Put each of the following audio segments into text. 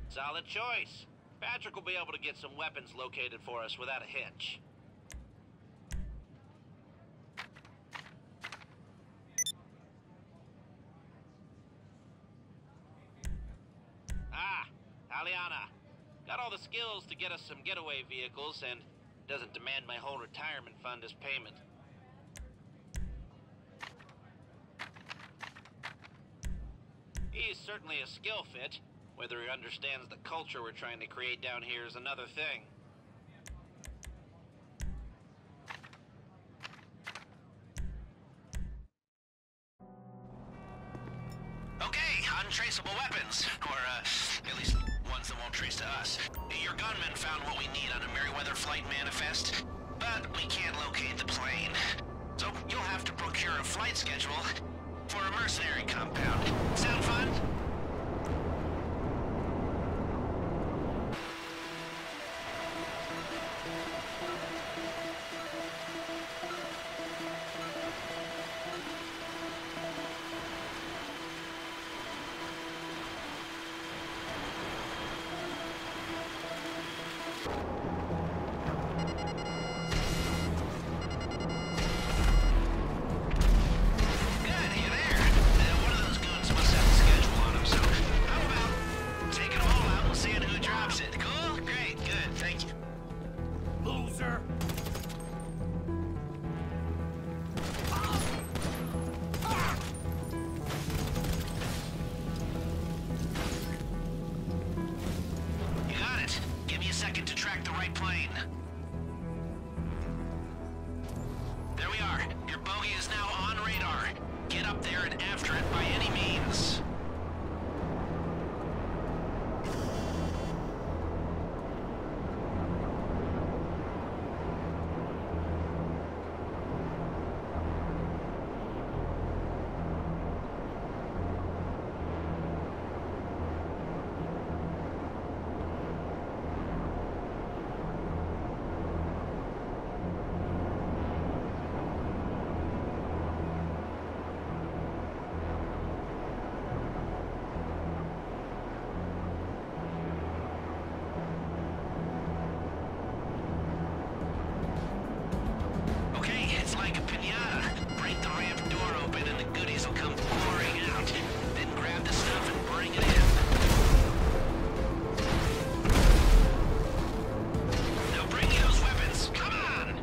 Solid choice. Patrick will be able to get some weapons located for us without a hitch. Ah, Aliana. Got all the skills to get us some getaway vehicles and doesn't demand my whole retirement fund as payment. He's certainly a skill fit. Whether he understands the culture we're trying to create down here is another thing. Okay, untraceable weapons. Or, at least ones that won't trace to us. Your gunman found what we need on a Merryweather flight manifest, but we can't locate the plane. So you'll have to procure a flight schedule for a mercenary compound. Sound fun? To track the right plane. There we are. Your bogey is now on radar. Get up there and after it by any means. Like a piñata. Break the ramp door open and the goodies will come pouring out. Then grab the stuff and bring it in. Now bring me those weapons. Come on!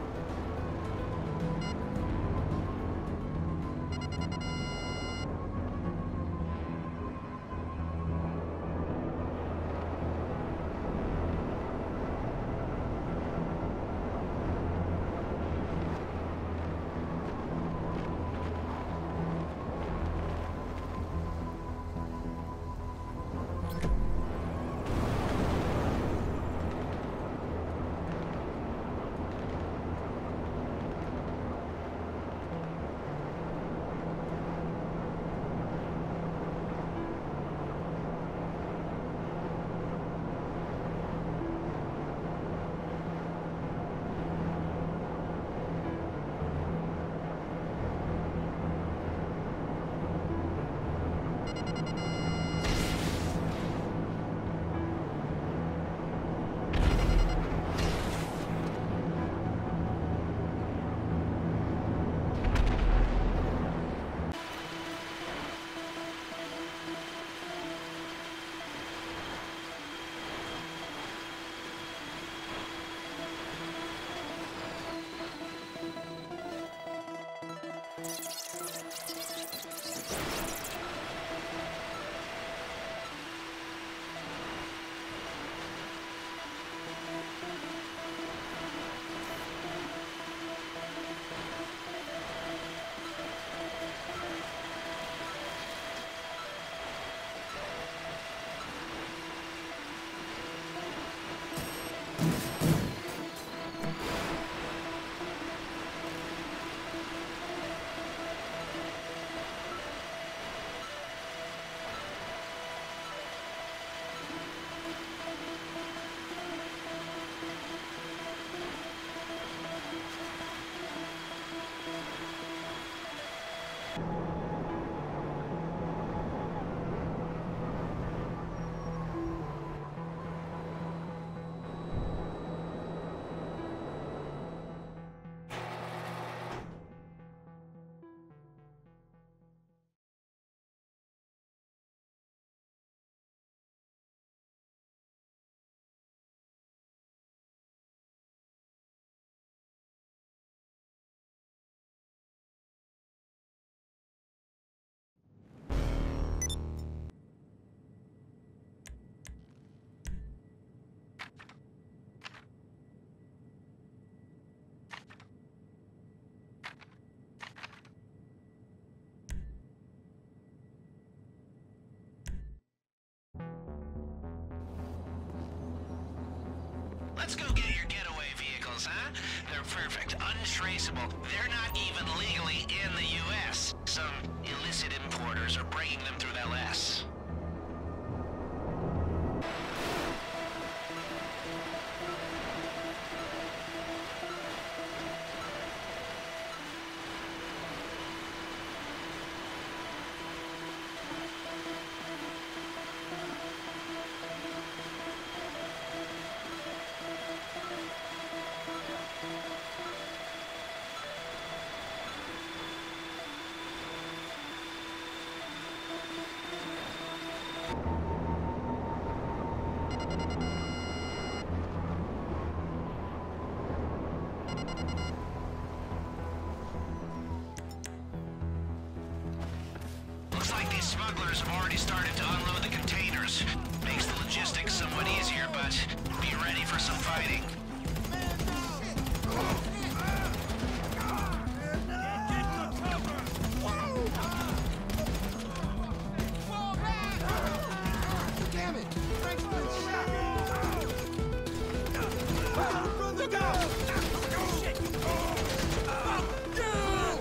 let's go get your getaway vehicles, huh? They're perfect, untraceable. They're not even legally in the U.S. Some illicit importers are bringing them through LS. Looks like these smugglers have already started to unload the containers. Makes the logistics somewhat easier, but be ready for some fighting. Damn it! Frank's been shot! Look out! Shit! Fuck you!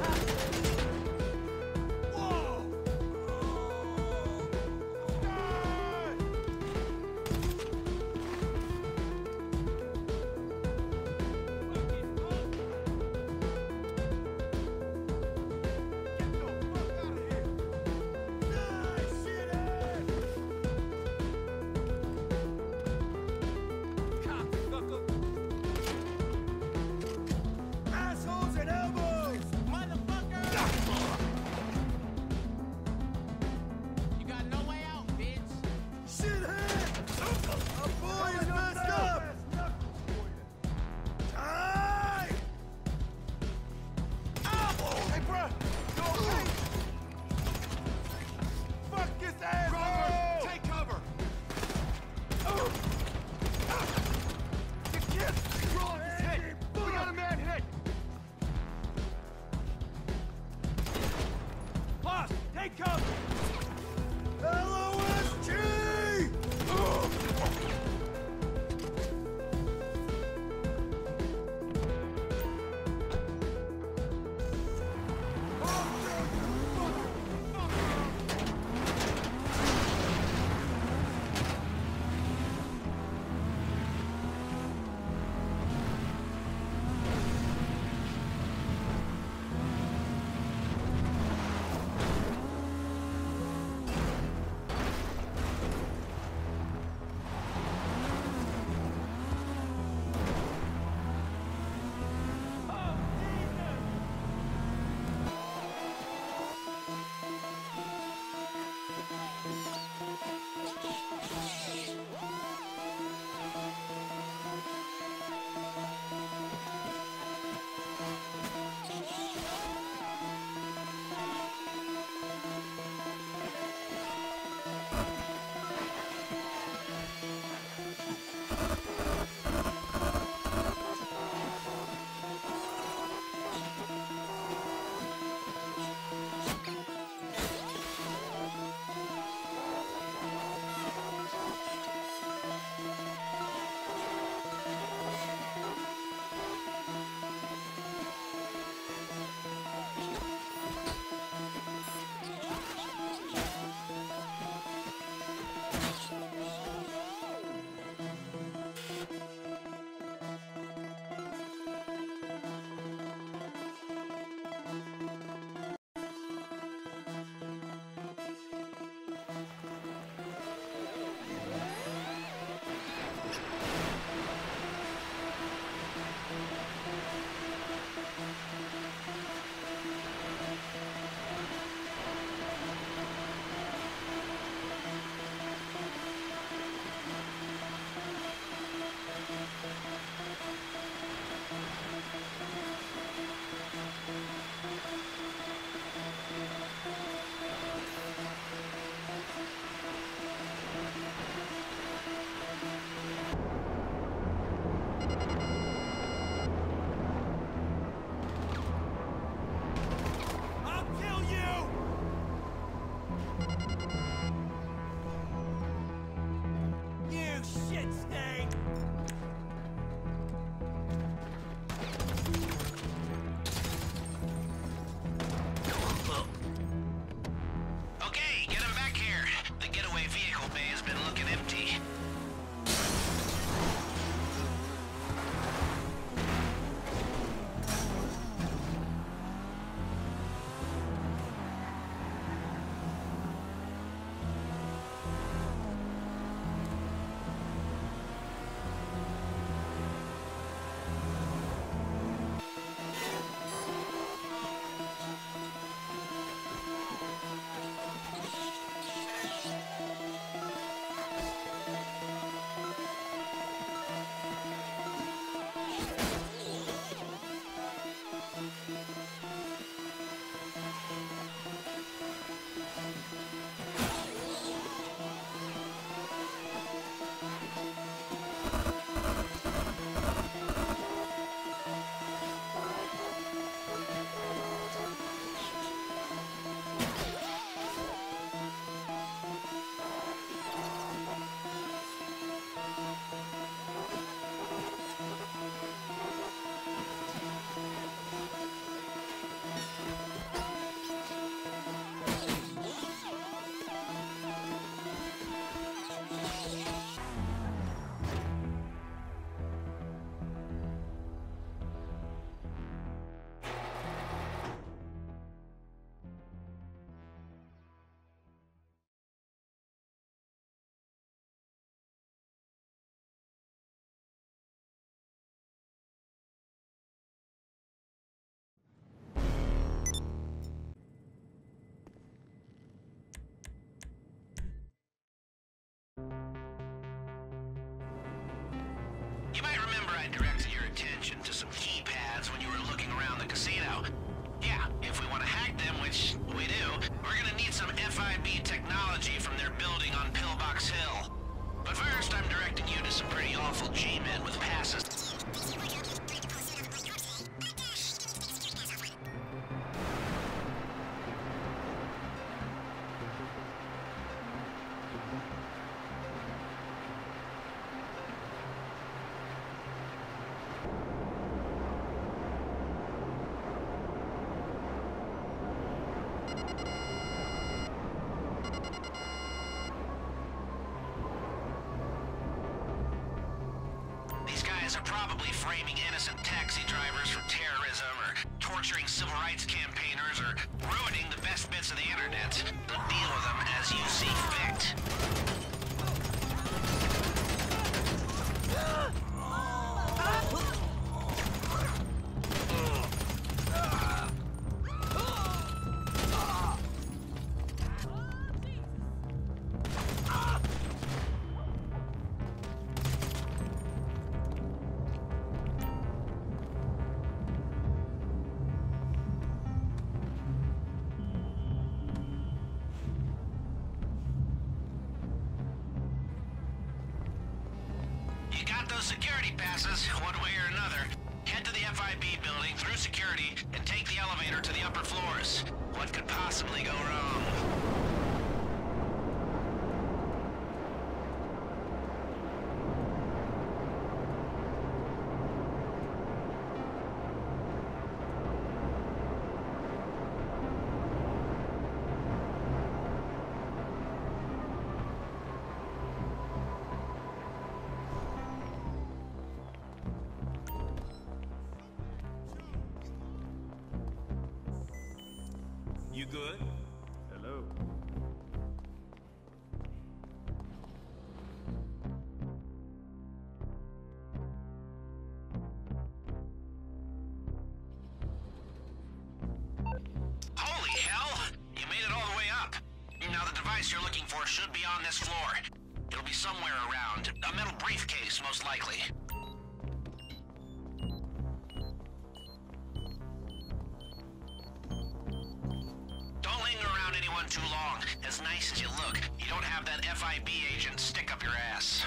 Take cover! LOSG! probably framing innocent taxi drivers for terrorism, or torturing civil rights campaigners, or ruining the best bits of the internet. So deal with them as you see fit. You got those security passes, one way or another. Head to the FIB building through security and take the elevator to the upper floors. What could possibly go wrong? You good? Hello. Holy hell! You made it all the way up. Now the device you're looking for should be on this floor. It'll be somewhere around. A metal briefcase, most likely. Don't linger around anyone too long. As nice as you look, you don't have that FIB agent stick up your ass.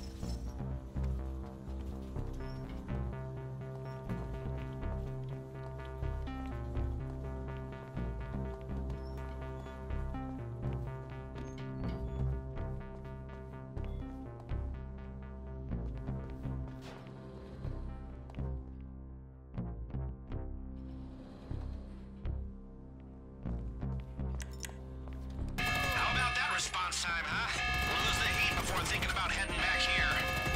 How about that response time, huh? We'll lose the heat before thinking about heading back here.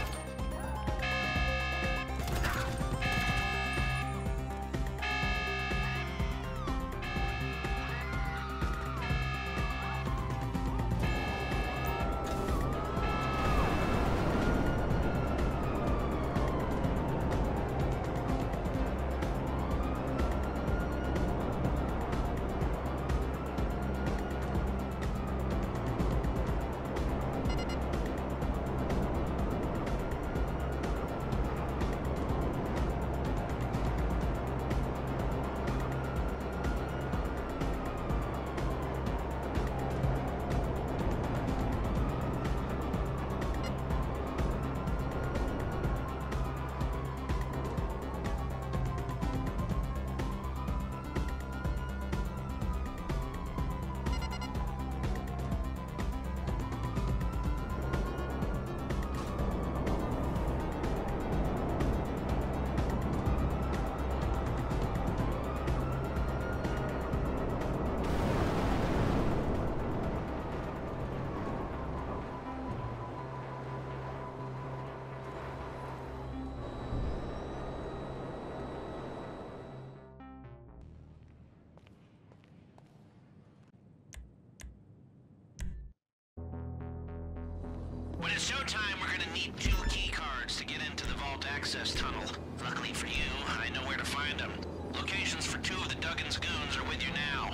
When it's showtime, we're gonna need 2 key cards to get into the vault access tunnel. Luckily for you, I know where to find them. Locations for 2 of the Duggan's goons are with you now.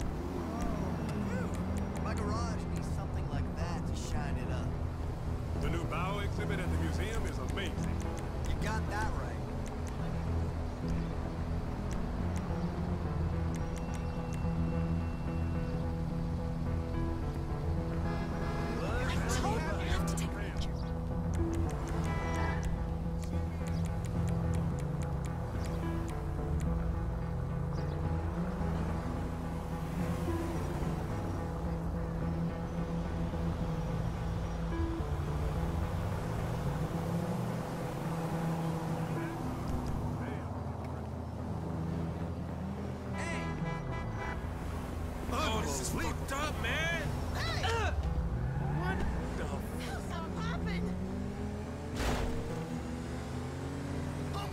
My garage needs something like that to shine it up. The new Bao exhibit at the museum is amazing. You got that right. Oh, this is fucked up, man. What the? Stop popping! Oh,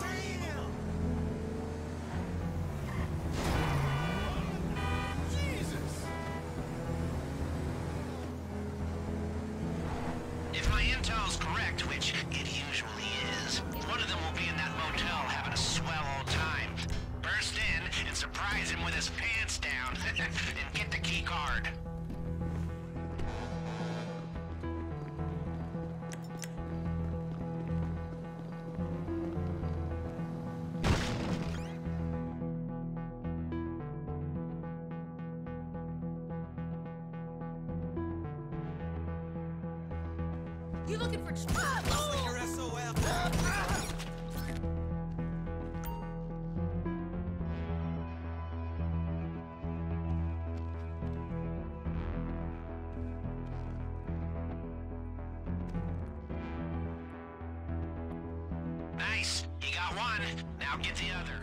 intel's correct, which it usually is, one of them will be in that motel having a swell old time. Burst in and surprise him with his pants down, and get the key card. You looking for trouble? Your SOL. Nice. You got one. Now get the other.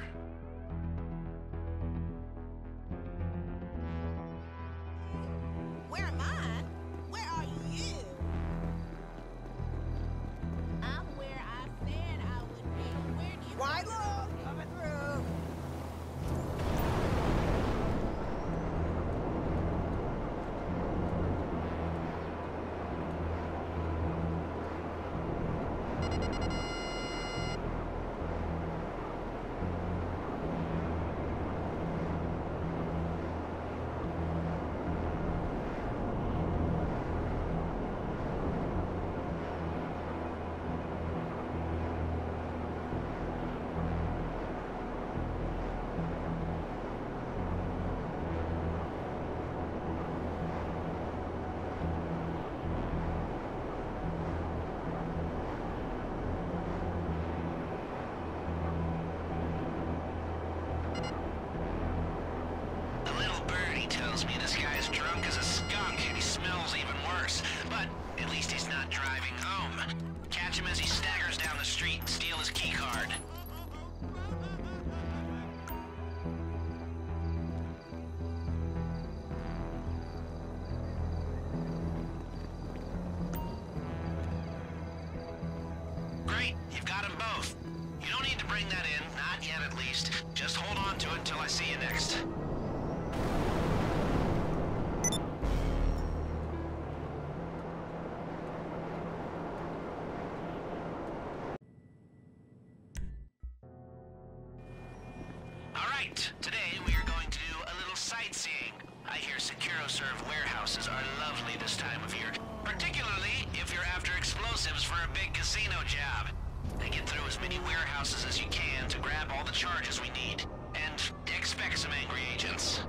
Where am I? Where are you? I'm where I said I would be. Where do you... Wide look, coming through. The little birdie tells me this guy's drunk as a skunk and he smells even worse. But at least he's not driving home. Catch him as he staggers down the street and steal his key card. Great, you've got them both. You don't need to bring that in, not yet at least. Just hold on to it until I see you next. Alright, today we are going to do a little sightseeing. I hear SecuroServe warehouses are lovely this time of year, particularly if you're after explosives for a big casino job. They get through as many warehouses as you can to grab all the charges we need, and expect some angry agents.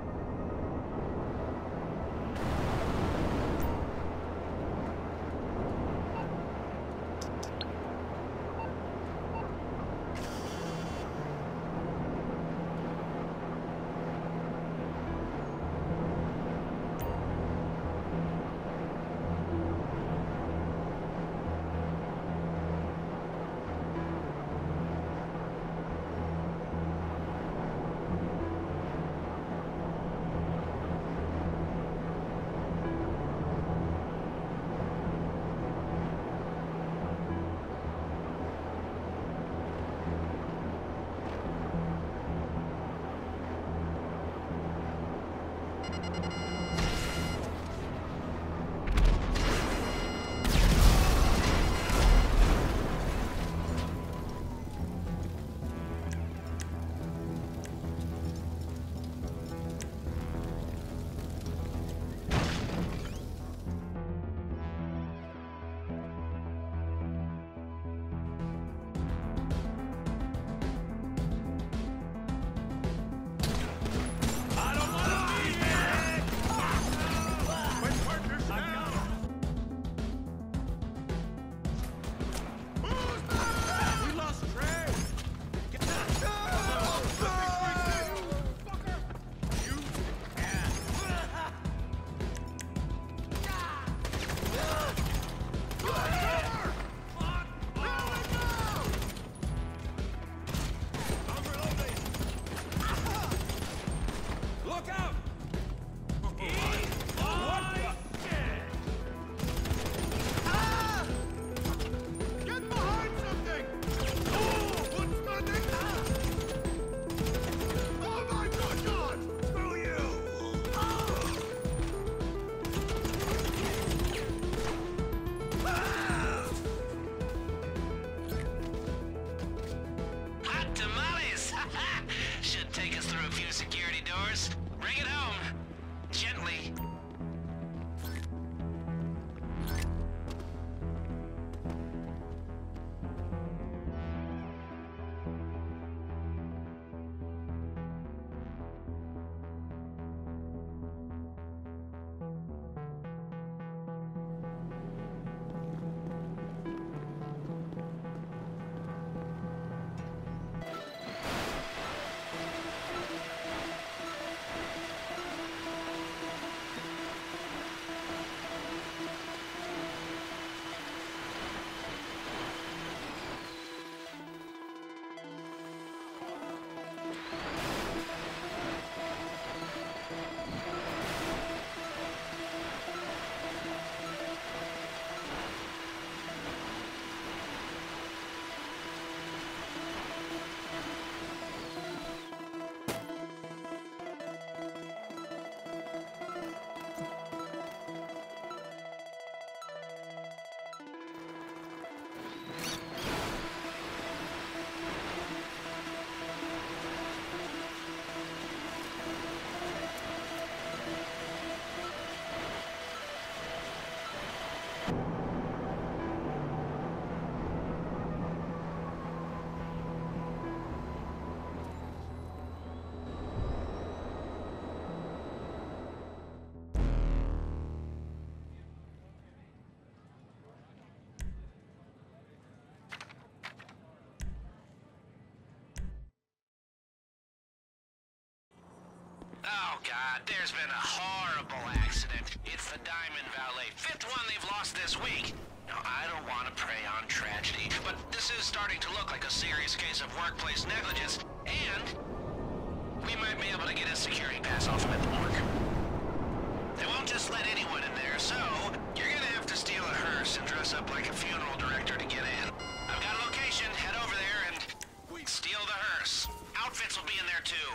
There's been a horrible accident. It's the Diamond Valet. 5th one they've lost this week. Now, I don't want to prey on tragedy, but this is starting to look like a serious case of workplace negligence, and we might be able to get a security pass off him at the morgue. They won't just let anyone in there, so you're gonna have to steal a hearse and dress up like a funeral director to get in. I've got a location. Head over there and steal the hearse. Outfits will be in there too.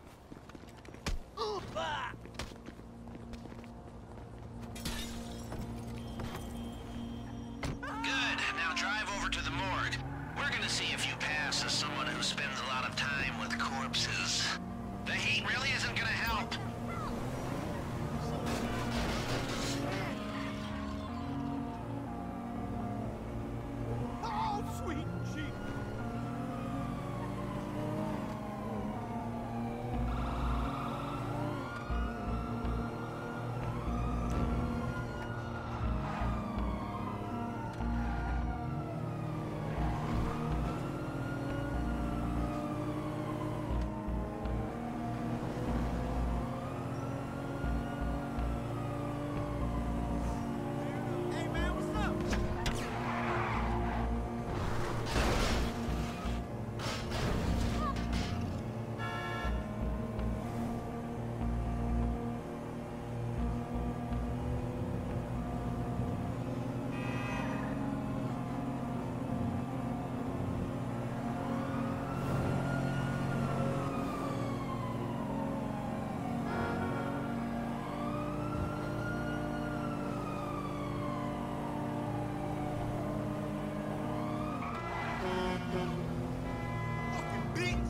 Good. Now drive over to the morgue. We're gonna see if you pass as someone who spends a lot of time with corpses. The heat really isn't gonna help. Oh, sweet cheek. Hey, man, what's up? Fucking bitch!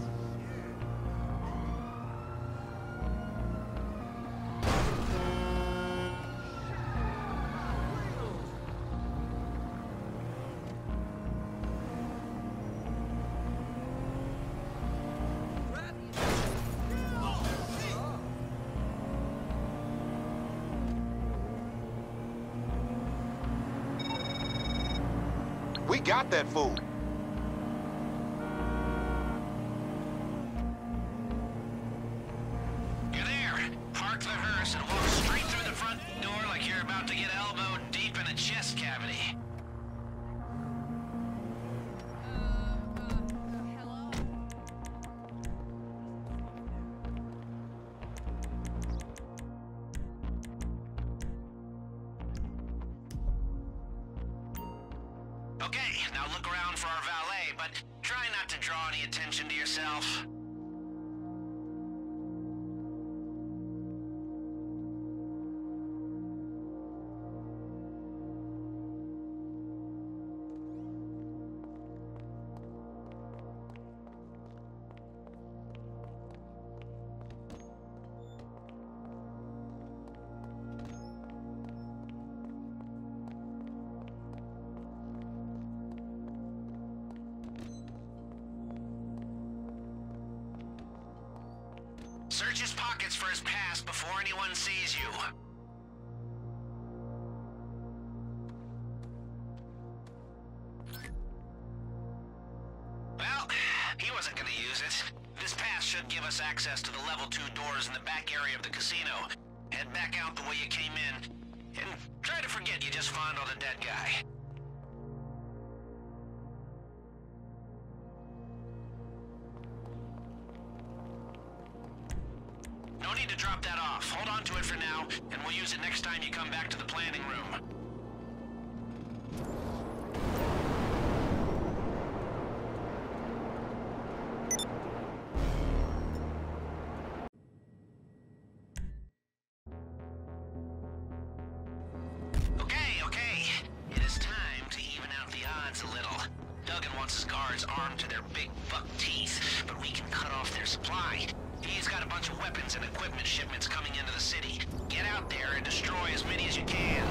We got that fool. You're there. Park the hearse and walk straight through the front door like you're about to get elbowed deep in a chest cavity. Hello? Okay, now look around for our valet, but try not to draw any attention to yourself. Search his pockets for his pass before anyone sees you. Well, he wasn't gonna use it. This pass should give us access to the level 2 doors in the back area of the casino. Head back out the way you came in, and try to forget you just fondled a dead guy. No need to drop that off. Hold on to it for now, and we'll use it next time you come back to the planning room. Okay. It is time to even out the odds a little. Duggan wants his guards armed to their big buck teeth, but we can cut off their supply. He's got a bunch of weapons and equipment shipments coming into the city. Get out there and destroy as many as you can.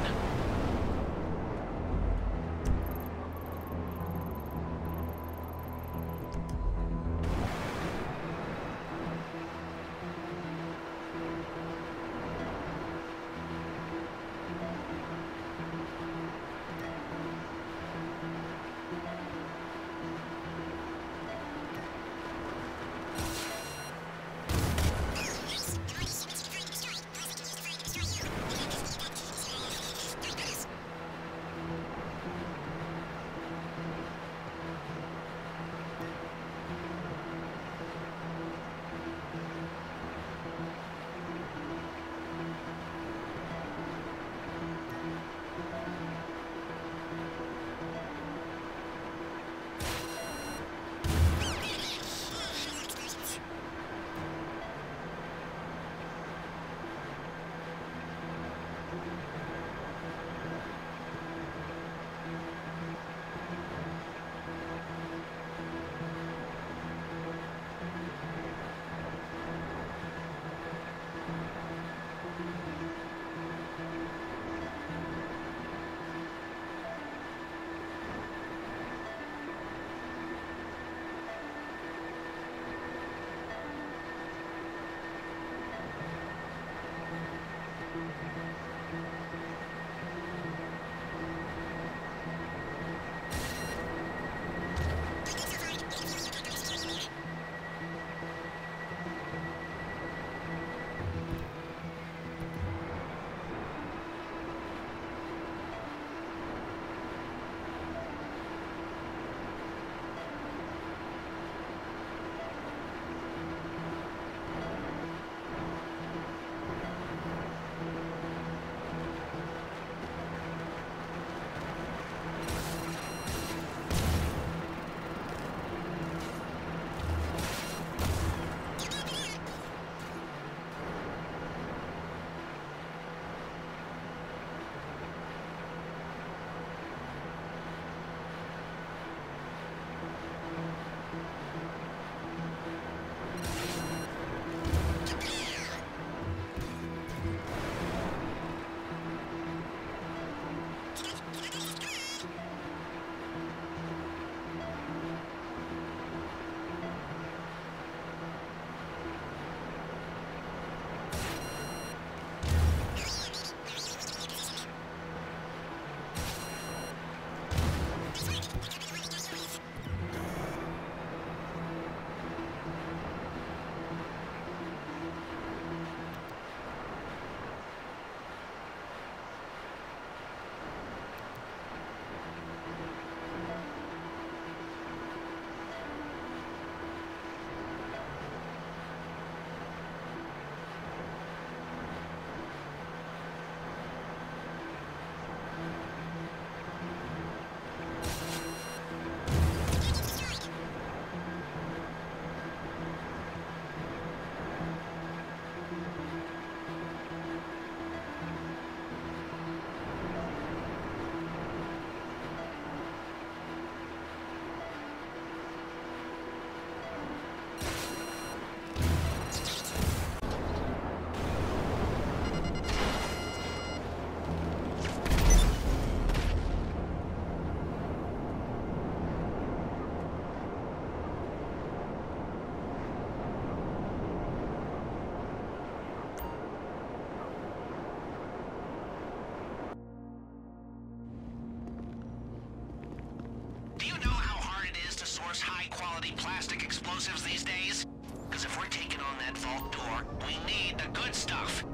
explosives these days? Because if we're taking on that vault door, we need the good stuff.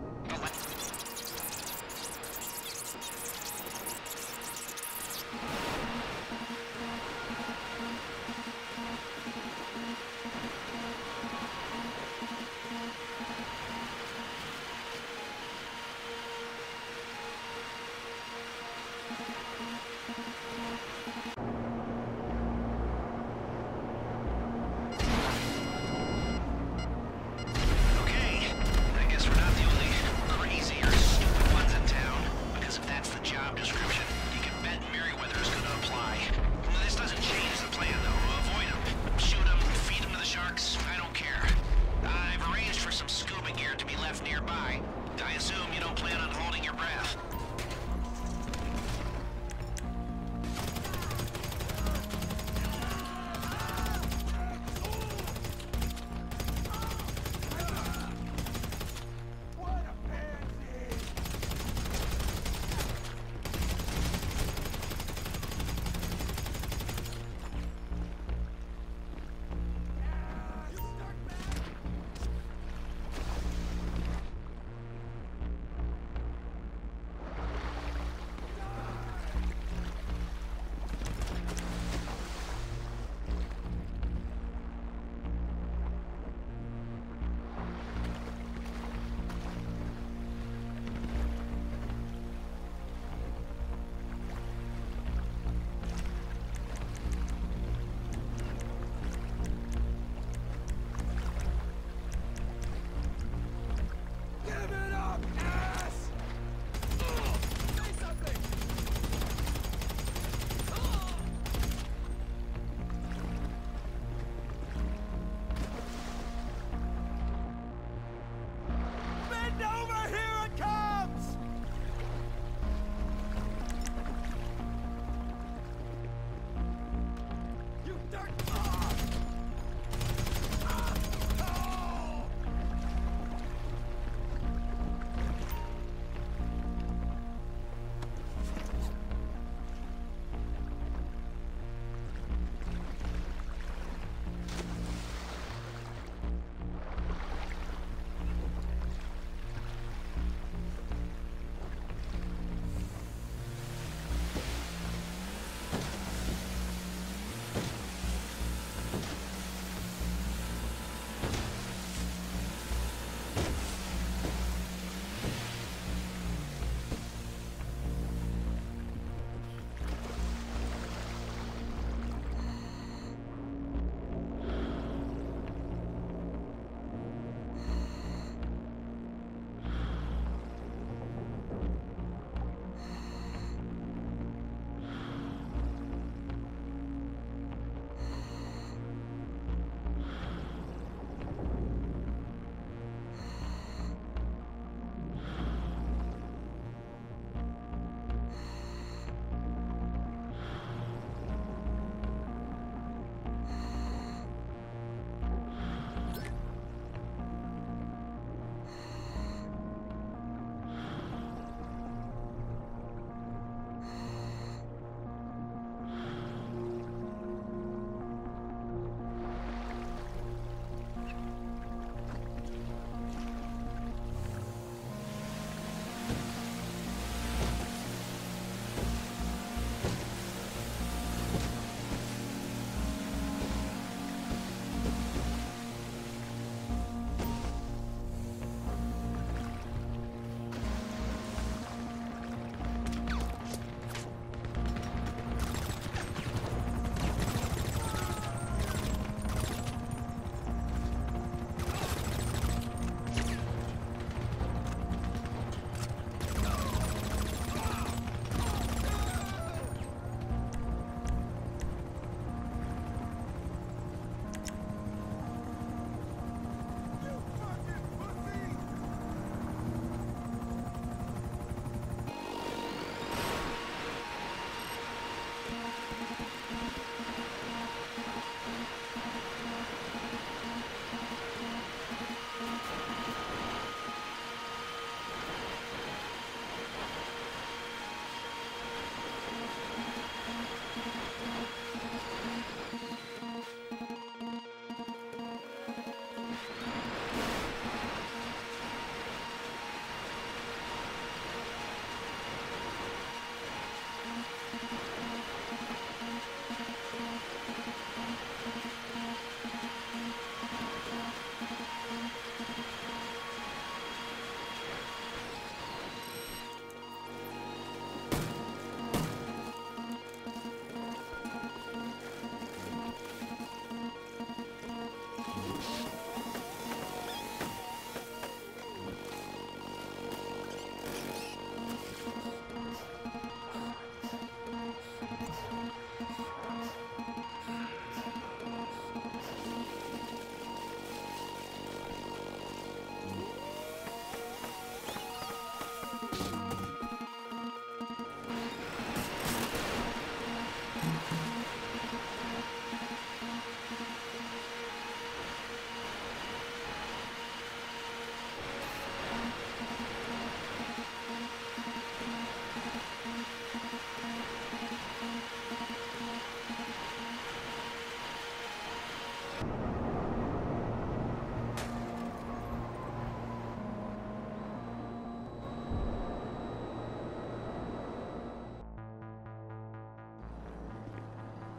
Okay, I guess we're not the only crazy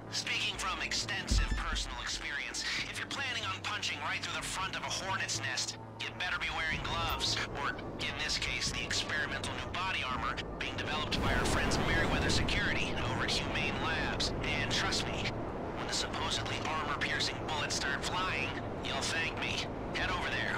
Speaking from extensive personal experience, if you're planning on punching right through the front of a hornet's nest, you better be wearing gloves, or in this case, the experimental new body armor being developed by our friends Merryweather Security over at Humane Labs. And trust me, when the supposedly armor-piercing bullets start flying, you'll thank me. Head over there.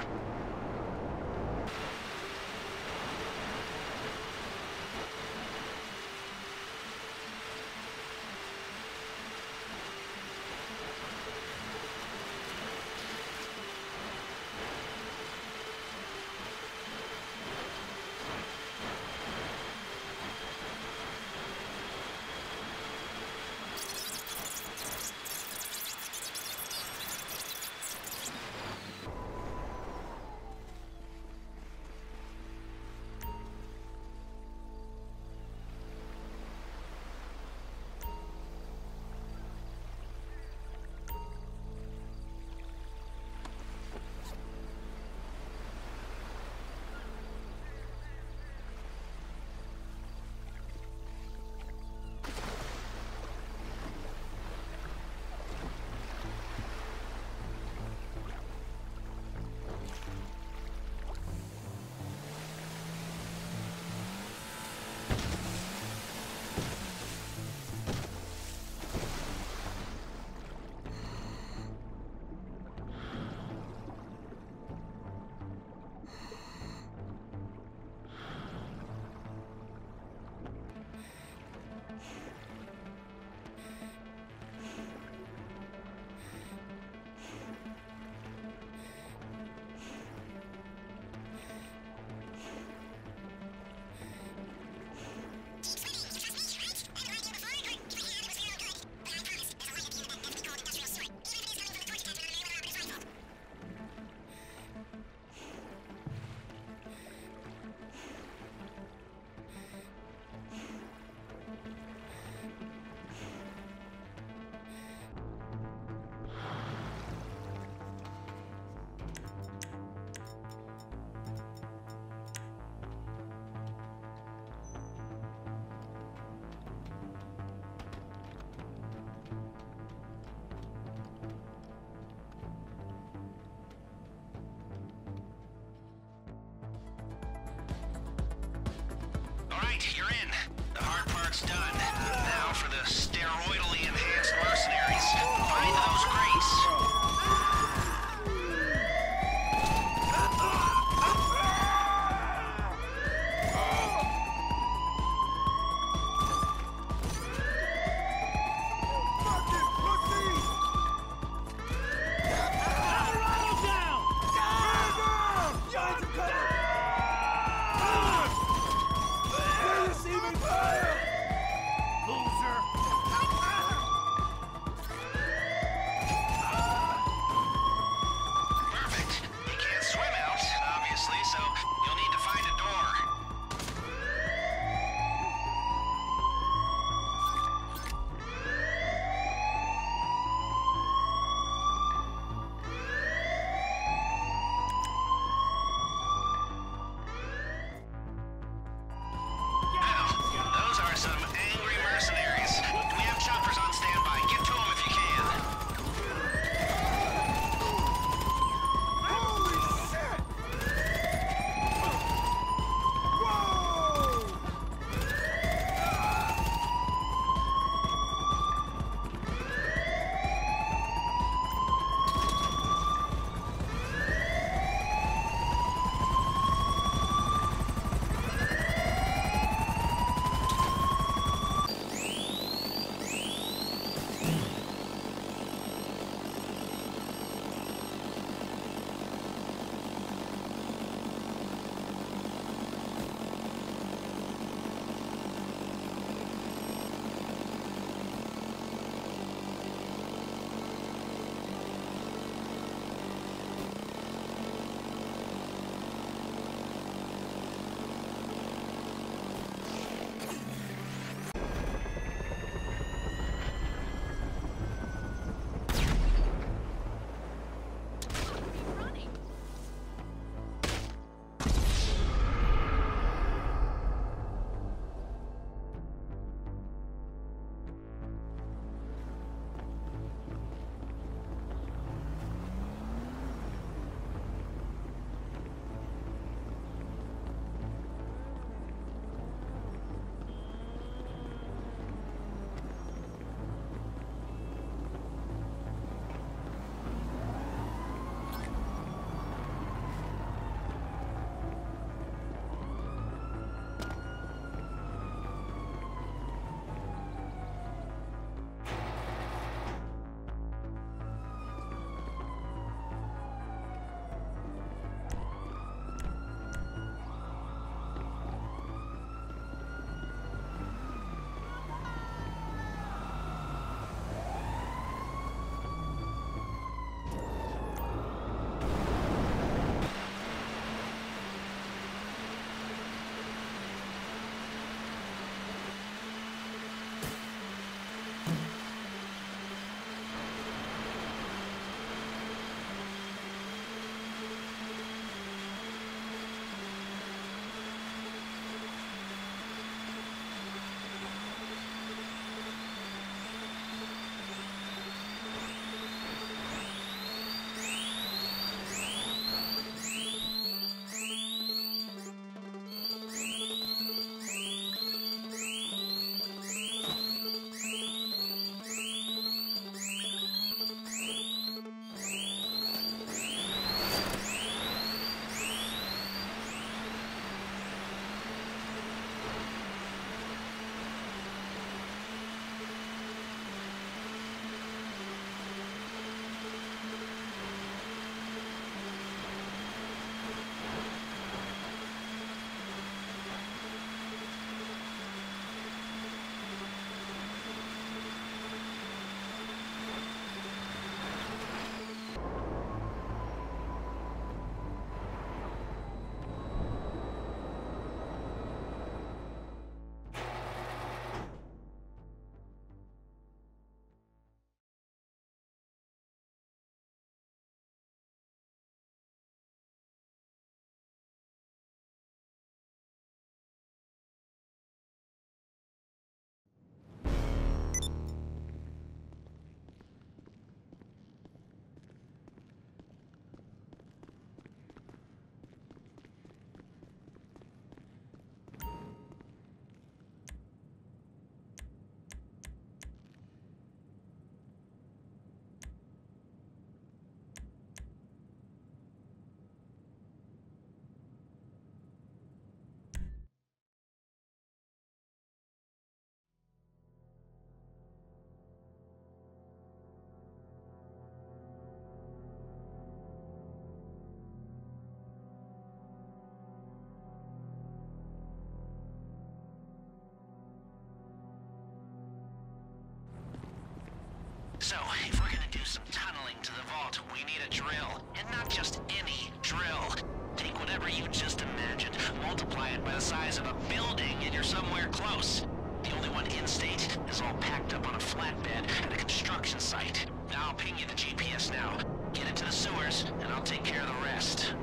So, if we're gonna do some tunneling to the vault, we need a drill. And not just any drill. Take whatever you just imagined, multiply it by the size of a building, and you're somewhere close. The only one in-state is all packed up on a flatbed at a construction site. Now I'll ping you the GPS now. Get it to the sewers, and I'll take care of the rest.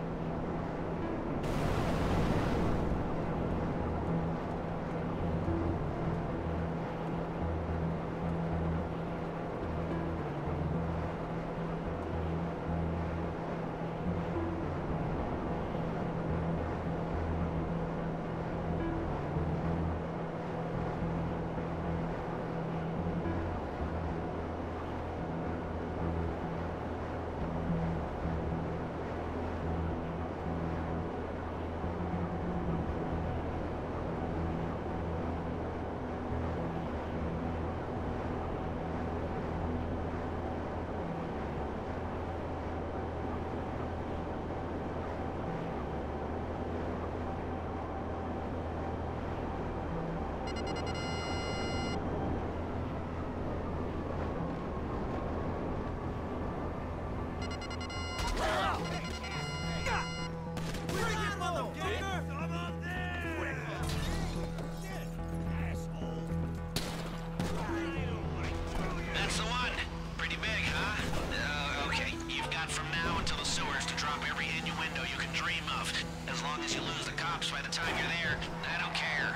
That's the one. Pretty big, huh? Okay. You've got from now until the sewers to drop every innuendo you can dream of. As long as you lose the cops by the time you're there, I don't care.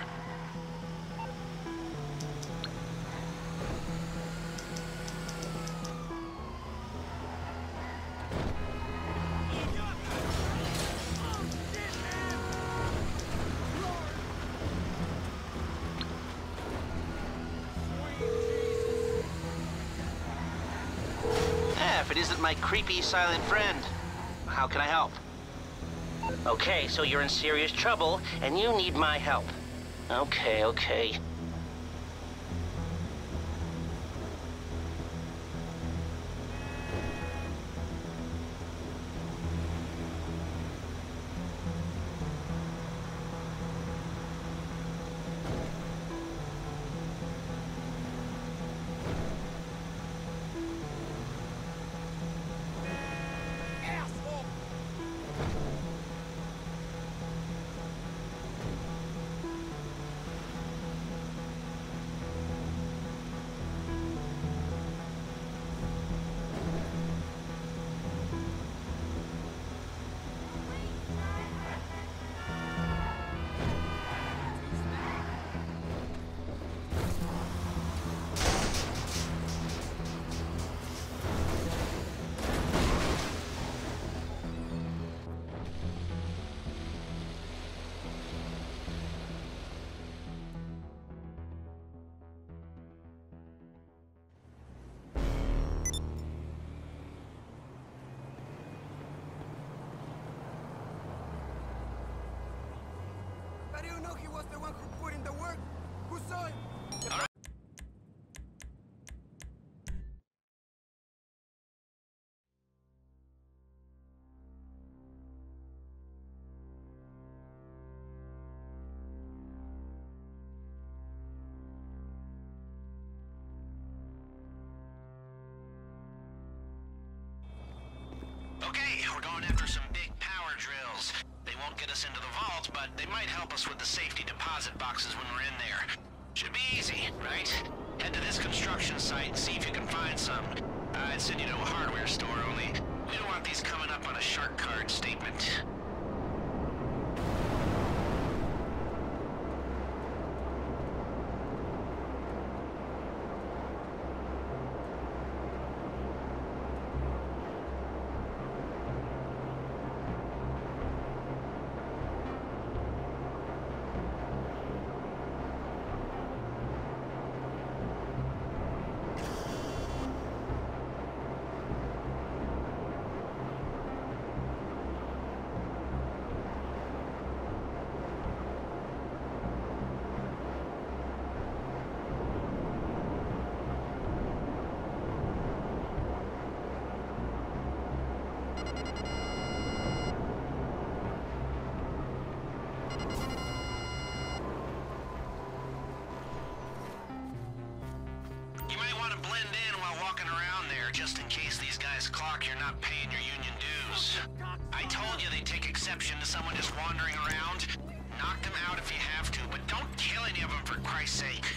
If it isn't my creepy silent friend, how can I help? Okay, so you're in serious trouble, and you need my help. Okay. How do you know he was the one who put in the work? Who saw him? Okay, we're going after some big power drills. They won't get us into the vault, but they might help us with the safety deposit boxes when we're in there. Should be easy, right? Head to this construction site and see if you can find some. I'd send you to a hardware store, only we don't want these coming up on a shark card statement. this clock, you're not paying your union dues. I told you they'd take exception to someone just wandering around. Knock them out if you have to, but don't kill any of them for Christ's sake.